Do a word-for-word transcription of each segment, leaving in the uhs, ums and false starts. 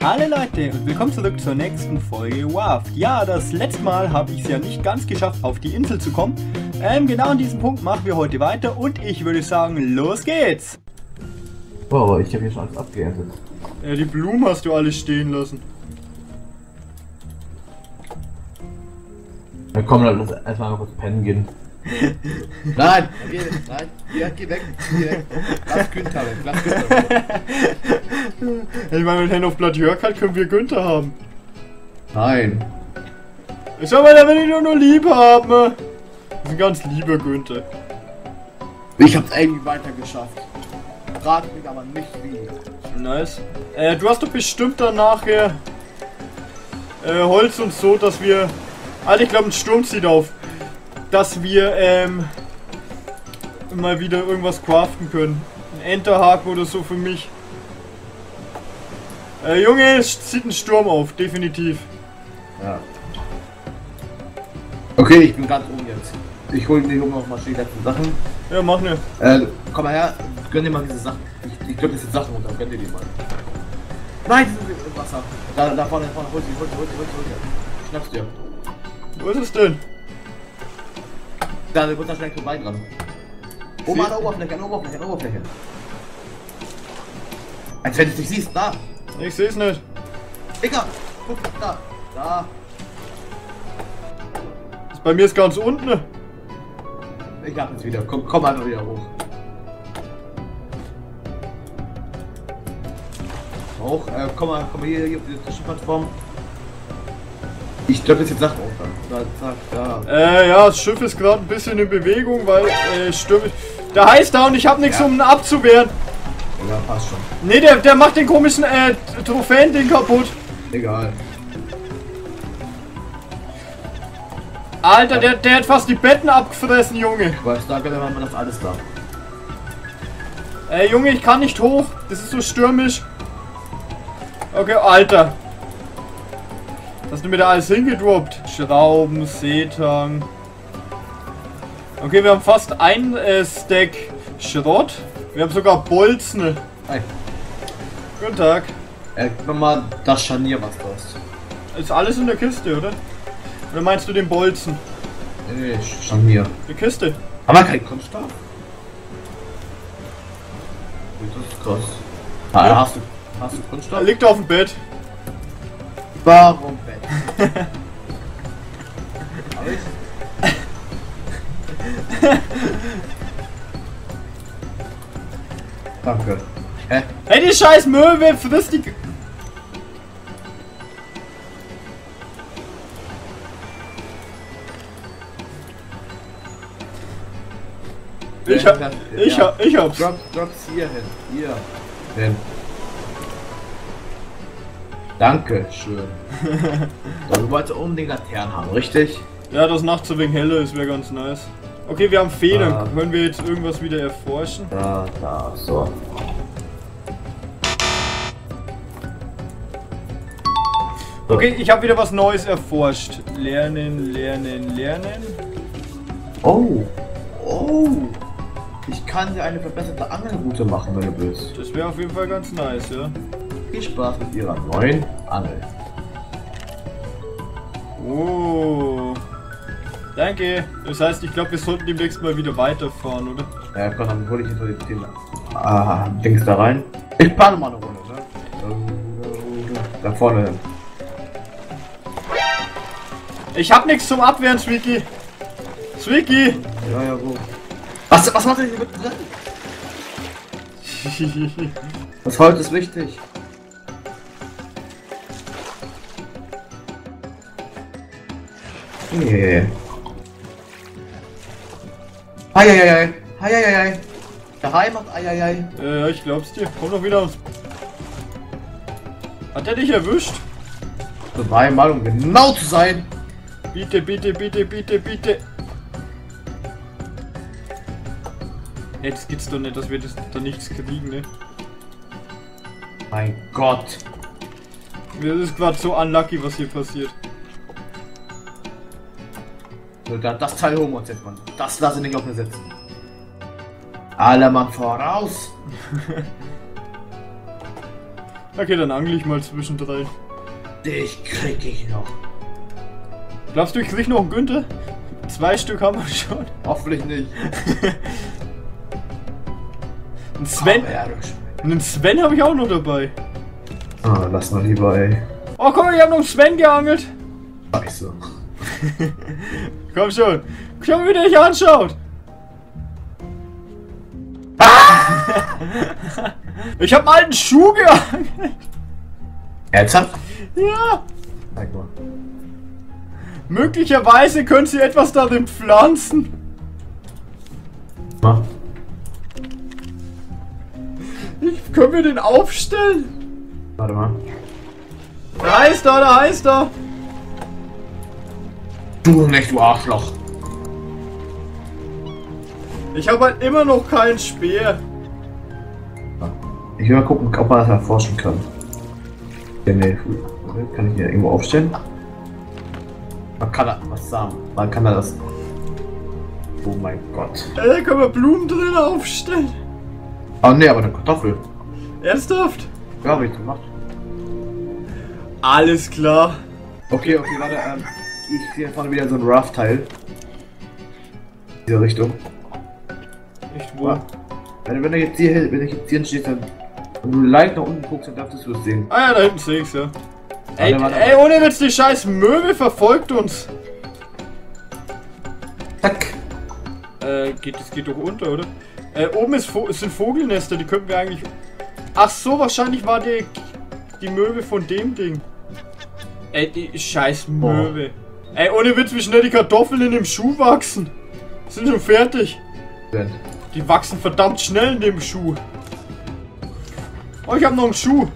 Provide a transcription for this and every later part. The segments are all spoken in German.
Hallo Leute und willkommen zurück zur nächsten Folge Warft. Ja, das letzte Mal habe ich es ja nicht ganz geschafft, auf die Insel zu kommen. Ähm, genau an diesem Punkt machen wir heute weiter und ich würde sagen, los geht's! Boah, ich habe hier schon alles abgeerntet. Ja, die Blumen hast du alle stehen lassen. Dann komm, lass erstmal mal kurz pennen gehen. Nein, geh, nein, ja, geh weg, geh weg. Lass Günther weg, lass Günther weg. Ich meine, wenn Hen auf Blatt Jörg hat, können wir Günther haben. Nein. Ich sag mal, der will ihn nur, nur lieb haben. Das ist ein ganz lieber Günther. Ich hab's irgendwie weiter geschafft. Frag mich aber nicht wie. Nice. Äh, du hast doch bestimmt dann nachher äh, Holz und so, dass wir... Alter, ich glaube, ein Sturm zieht auf. Dass wir ähm, mal wieder irgendwas craften können. Ein Enterhaken oder so für mich. Äh, Junge, es zieht ein Sturm auf, definitiv. Ja. Okay, ich bin ganz oben jetzt. Ich hol dir noch mal die letzten Sachen. Ja, mach ne. Äh, komm mal her, gönn dir mal diese Sachen. Ich, ich gönn dir diese Sachen runter, gönn dir die mal. Nein, die sind im Wasser. Da, da vorne, vorne, hol sie, hol sie, hol sie, hol sie, hol sie. Schnapp's dir. Wo ist es denn? Da, der wird da schnell vorbei dran. Oben an der Oberfläche, an der Oberfläche, an der Oberfläche. Als wenn du es nicht siehst, da. Ich seh's nicht. Digga, guck, da, da. Das bei mir ist ganz unten. Ich hab jetzt wieder, komm, komm einfach wieder hoch. Hoch, äh, komm mal, komm mal hier, hier auf diese Zwischenplattform. Ich glaube, das jetzt Sachen runter. Da, zack, da. Äh, ja, das Schiff ist gerade ein bisschen in Bewegung, weil äh, Stürme. Der heißt da und ich habe nichts, Ja. um ihn abzuwehren. Ja, passt schon. Ne, der, der macht den komischen äh, Trophäen-Ding kaputt. Egal. Alter, der, der hat fast die Betten abgefressen, Junge. Ich weiß, da haben wir das alles da. Äh, Junge, ich kann nicht hoch. Das ist so stürmisch. Okay, Alter. Hast du mir da alles hingedroppt? Schrauben, Seetang. Okay, wir haben fast ein äh, Stack Schrott. Wir haben sogar Bolzen. Hi. Guten Tag. Äh, gib mir mal das Scharnier, was du hast. Ist alles in der Kiste, oder? Oder meinst du den Bolzen? Nee, Scharnier. Die Kiste. Haben wir keinen Kunststoff? Das ist krass. Ah, Ja. hast du, hast du Da Kunststoff? liegt er auf dem Bett. Warum Bett? Hab ich? Danke. Hä? Hey, die scheiß Möwe frisst die... Ich hab... Ich hab... Ich hab's. Drop, drop's hier hin. Hier. Hin. Danke schön. So, du wolltest unbedingt Laternen haben, richtig? Ja, das nachts so wegen heller ist, wäre ganz nice. Okay, wir haben Federn. Ah. Können wir jetzt irgendwas wieder erforschen? Da, da, so. Okay, ich habe wieder was Neues erforscht. Lernen, lernen, lernen. Oh. Oh. Ich kann dir eine verbesserte Angelroute machen, wenn du willst. Das wäre auf jeden Fall ganz nice, ja. Viel Spaß mit ihrer neuen Angel. Oh. Danke. Das heißt, ich glaube, wir sollten demnächst mal wieder weiterfahren, oder? Ja, komm, dann hol ich jetzt mal den, den ah, Dings da rein. Ich plane mal eine Runde, ne? Da vorne hin. Ich hab nichts zum Abwehren, Sweeky. Sweeky. Ja, ja, wo? Was, was macht ihr hier mit drin? Das Holz ist wichtig. Nee. Eieiei. Eieiei. Der Hai macht Eieiei. äh, ich glaub's dir. Komm doch wieder aus. Hat er dich erwischt? Zweimal, um genau zu sein. Bitte, bitte, bitte, bitte, bitte. Jetzt geht's doch nicht, dass wir das, da nichts kriegen, ne? Mein Gott. Das ist gerade so unlucky, was hier passiert. So, da- Das Teil holen wir uns jetzt mal. Das lasse ich nicht auf mir sitzen. Alle Mann voraus. Okay, dann angle ich mal zwischendrin. Dich krieg ich noch. Glaubst du, ich krieg noch einen Günther? Zwei Stück haben wir schon. Hoffentlich nicht. Ein Sven. Einen Sven habe ich auch noch dabei. Ah, lass mal lieber, ey. Oh, guck mal, ich habe noch einen Sven geangelt. Scheiße. Komm schon. Schau mal, wie der dich anschaut. Ich habe einen alten Schuh geangelt. Ernsthaft? Ja. Zeig mal. Möglicherweise können sie etwas darin pflanzen. Mach. Ich, können wir den aufstellen? Warte mal. Da ist er, da ist er. Du nicht, du Arschloch. Ich habe halt immer noch keinen Speer. Ich will mal gucken, ob man das erforschen kann. Ja, nee, kann ich hier irgendwo aufstellen? Man kann da was sagen. Man kann da das. Oh mein Gott. Ey, können wir Blumen drin aufstellen? Oh ne, aber eine Kartoffel. Ernsthaft? Ja, hab ich gemacht. Alles klar. Okay, okay, warte, ähm, ich sehe vorne wieder so ein Rough-Teil. Diese Richtung. Echt wo? Ja. Wenn, wenn du jetzt hier, wenn ich jetzt hier stehst, dann und du leicht nach unten guckst, dann darfst du es sehen. Ah ja, da hinten sehe ich's, ja. Ey, Warte, warte, ey, ohne Witz, die scheiß Möwe verfolgt uns. Zack. Äh, geht, das geht doch unter, oder? Äh, oben ist Vo sind Vogelnester, die könnten wir eigentlich... Ach so, wahrscheinlich war die, die Möwe von dem Ding. Ey, die scheiß Möwe. Oh. Ey, ohne Witz, wie schnell die Kartoffeln in dem Schuh wachsen. Sind schon fertig. Wenn. Die wachsen verdammt schnell in dem Schuh. Oh, ich hab noch einen Schuh.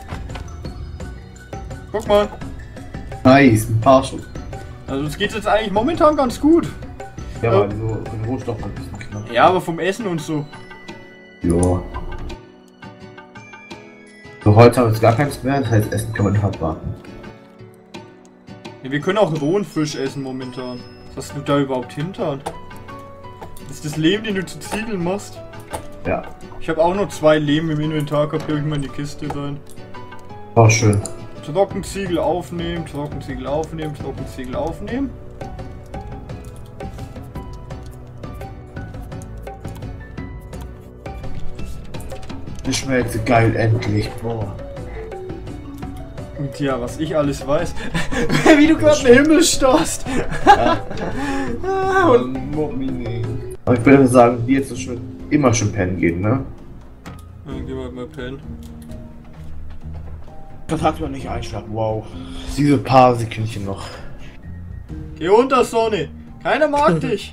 Guck mal. Nice, ein paar Schuss. Also es geht jetzt eigentlich momentan ganz gut. Ja, Äh, aber so von den Rohstoffen ein bisschen knapp. Ja, aber vom Essen und so. Ja. So, heute haben wir jetzt gar keins mehr, das heißt, Essen kann man halt warten. Ja, wir können auch rohen Fisch essen momentan. Was hast du da überhaupt hinter? Das ist das Lehm, den du zu Ziegeln machst. Ja. Ich habe auch noch zwei Lehm im Inventar gehabt, ich mal in die Kiste rein. War schön. Trockenziegel aufnehmen, Trockenziegel aufnehmen, Trockenziegel aufnehmen. Das schmeckt so geil, endlich. Boah. Und ja, was ich alles weiß. Wie du gerade in den Himmel starrst. Ja. Und Aber ich würde sagen, wie jetzt so schön immer schön pennen gehen, ne? dann gehen wir mal pennen. Das hat man nicht einschlafen, wow. Diese paar Sekündchen noch. Geh runter, Sonny. Keiner mag dich.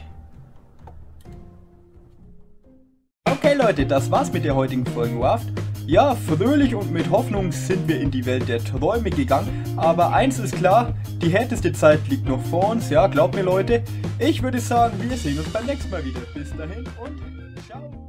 Okay Leute, das war's mit der heutigen Folge Raft. Ja, fröhlich und mit Hoffnung sind wir in die Welt der Träume gegangen. Aber eins ist klar, die härteste Zeit liegt noch vor uns. Ja, glaubt mir Leute. Ich würde sagen, wir sehen uns beim nächsten Mal wieder. Bis dahin und ciao.